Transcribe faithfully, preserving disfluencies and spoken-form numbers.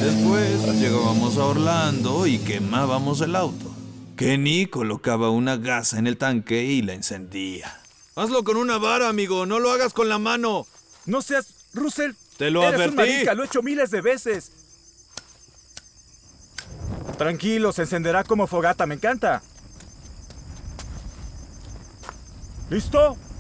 Después llegábamos a Orlando y quemábamos el auto. Kenny colocaba una gasa en el tanque y la encendía. Hazlo con una vara, amigo. No lo hagas con la mano. No seas... Russell. Te lo Eres advertí. un marica, lo he hecho miles de veces. Tranquilo, se encenderá como fogata, me encanta. ¿Listo?